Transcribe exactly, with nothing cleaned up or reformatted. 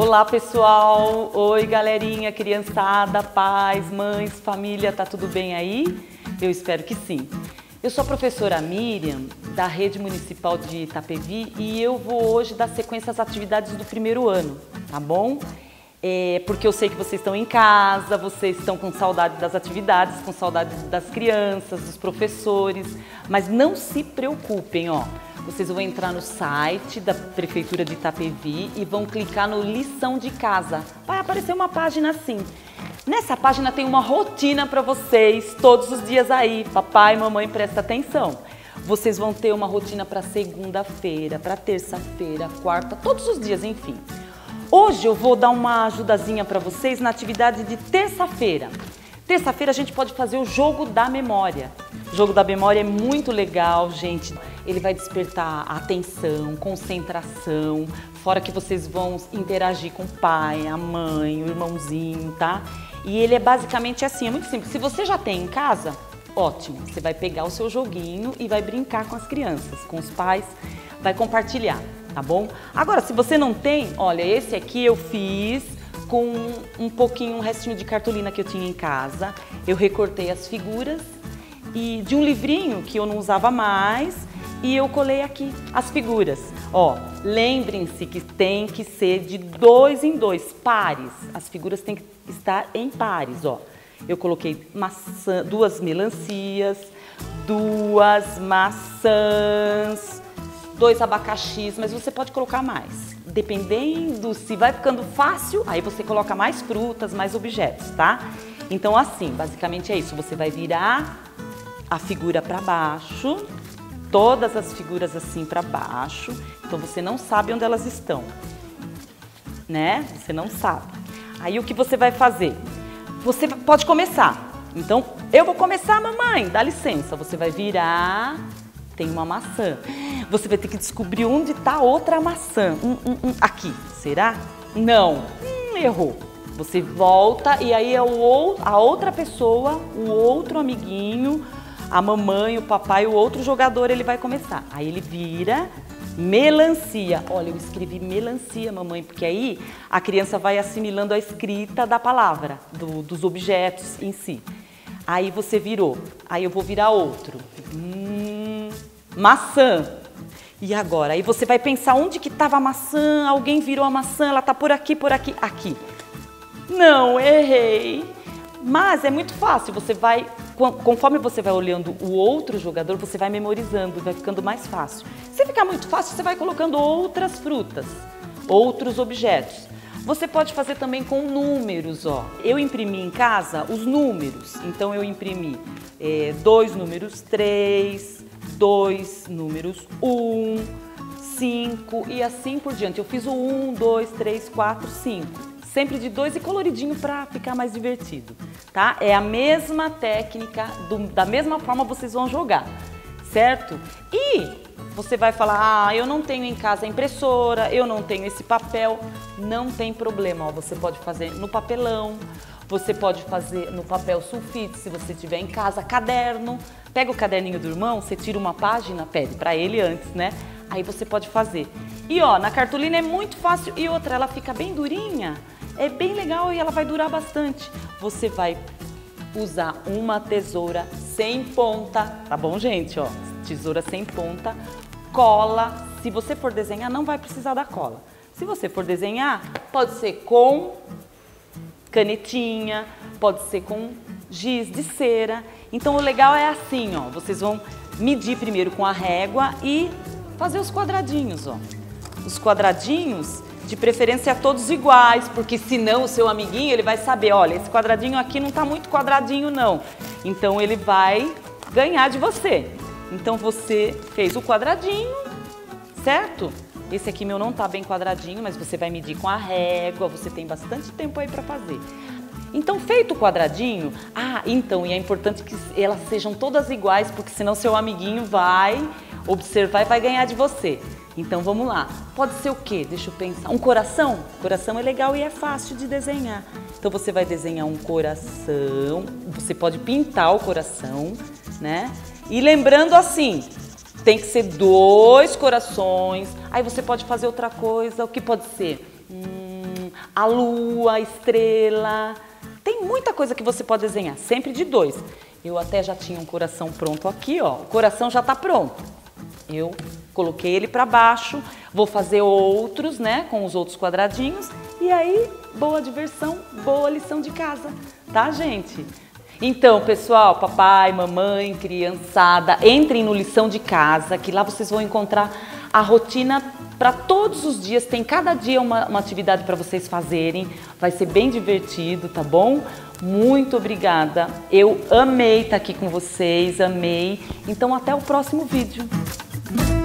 Olá pessoal, oi galerinha, criançada, pais, mães, família, tá tudo bem aí? Eu espero que sim. Eu sou a professora Miriam, da Rede Municipal de Itapevi, e eu vou hoje dar sequência às atividades do primeiro ano, tá bom? É, porque eu sei que vocês estão em casa, vocês estão com saudade das atividades, com saudade das crianças, dos professores, mas não se preocupem, ó. Vocês vão entrar no site da Prefeitura de Itapevi e vão clicar no Lição de Casa. Vai aparecer uma página assim. Nessa página tem uma rotina para vocês, todos os dias aí. Papai e mamãe, presta atenção. Vocês vão ter uma rotina para segunda-feira, para terça-feira, quarta, todos os dias, enfim. Hoje eu vou dar uma ajudazinha para vocês na atividade de terça-feira. Terça-feira a gente pode fazer o jogo da memória. O jogo da memória é muito legal, gente. Ele vai despertar a atenção, concentração, fora que vocês vão interagir com o pai, a mãe, o irmãozinho, tá? E ele é basicamente assim, é muito simples. Se você já tem em casa, ótimo. Você vai pegar o seu joguinho e vai brincar com as crianças, com os pais, vai compartilhar, tá bom? Agora, se você não tem, olha, esse aqui eu fiz com um pouquinho, um restinho de cartolina que eu tinha em casa. Eu recortei as figuras e de um livrinho que eu não usava mais, e eu colei aqui as figuras. Ó, lembrem-se que tem que ser de dois em dois, pares. As figuras têm que estar em pares, ó. Eu coloquei maçã, duas melancias, duas maçãs, dois abacaxis, mas você pode colocar mais. Dependendo se vai ficando fácil, aí você coloca mais frutas, mais objetos, tá? Então assim, basicamente é isso. Você vai virar a figura para baixo, todas as figuras assim para baixo, então você não sabe onde elas estão, né? Você não sabe. Aí o que você vai fazer? Você pode começar. Então, eu vou começar, mamãe, dá licença. Você vai virar, tem uma maçã. Você vai ter que descobrir onde está outra maçã. Hum, hum, hum. Aqui, será? Não, hum, errou. Você volta e aí é o, a outra pessoa, o outro amiguinho, a mamãe, o papai, o outro jogador, ele vai começar. Aí ele vira melancia. Olha, eu escrevi melancia, mamãe, porque aí a criança vai assimilando a escrita da palavra, do, dos objetos em si. Aí você virou. Aí eu vou virar outro. Hum, maçã. E agora? Aí você vai pensar onde que estava a maçã, alguém virou a maçã, ela está por aqui, por aqui, aqui. Não, errei. Mas é muito fácil, você vai, conforme você vai olhando o outro jogador, você vai memorizando, vai ficando mais fácil. Se ficar muito fácil, você vai colocando outras frutas, outros objetos. Você pode fazer também com números, ó. Eu imprimi em casa os números, então eu imprimi é, dois números três, dois números um, cinco e assim por diante. Eu fiz o um, dois, três, quatro, cinco. Sempre de dois e coloridinho para ficar mais divertido, tá? É a mesma técnica, do, da mesma forma vocês vão jogar, certo? E você vai falar, ah, eu não tenho em casa a impressora, eu não tenho esse papel. Não tem problema, ó, você pode fazer no papelão, você pode fazer no papel sulfite, se você tiver em casa, caderno. Pega o caderninho do irmão, você tira uma página, pede para ele antes, né? Aí você pode fazer. E ó, na cartolina é muito fácil e outra, ela fica bem durinha. É bem legal e ela vai durar bastante. Você vai usar uma tesoura sem ponta, tá bom, gente? Ó, tesoura sem ponta, cola. Se você for desenhar, não vai precisar da cola. Se você for desenhar, pode ser com canetinha, pode ser com giz de cera. Então o legal é assim, ó. Vocês vão medir primeiro com a régua e fazer os quadradinhos, ó. Os quadradinhos, de preferência todos iguais, porque senão o seu amiguinho, ele vai saber, olha, esse quadradinho aqui não tá muito quadradinho não. Então ele vai ganhar de você. Então você fez o quadradinho, certo? Esse aqui meu não tá bem quadradinho, mas você vai medir com a régua, você tem bastante tempo aí para fazer. Então, feito o quadradinho, ah, então, e é importante que elas sejam todas iguais, porque senão seu amiguinho vai observar e vai ganhar de você. Então, vamos lá. Pode ser o quê? Deixa eu pensar. Um coração? Coração é legal e é fácil de desenhar. Então, você vai desenhar um coração, você pode pintar o coração, né? E lembrando assim, tem que ser dois corações. Aí você pode fazer outra coisa. O que pode ser? Hum, a lua, a estrela. Tem muita coisa que você pode desenhar, sempre de dois. Eu até já tinha um coração pronto aqui, ó. O coração já tá pronto. Eu coloquei ele para baixo, vou fazer outros, né, com os outros quadradinhos. E aí, boa diversão, boa lição de casa, tá, gente? Então, pessoal, papai, mamãe, criançada, entrem no Lição de Casa, que lá vocês vão encontrar a rotina para todos os dias. Tem cada dia uma, uma atividade para vocês fazerem. Vai ser bem divertido, tá bom? Muito obrigada. Eu amei estar aqui com vocês, amei. Então, até o próximo vídeo.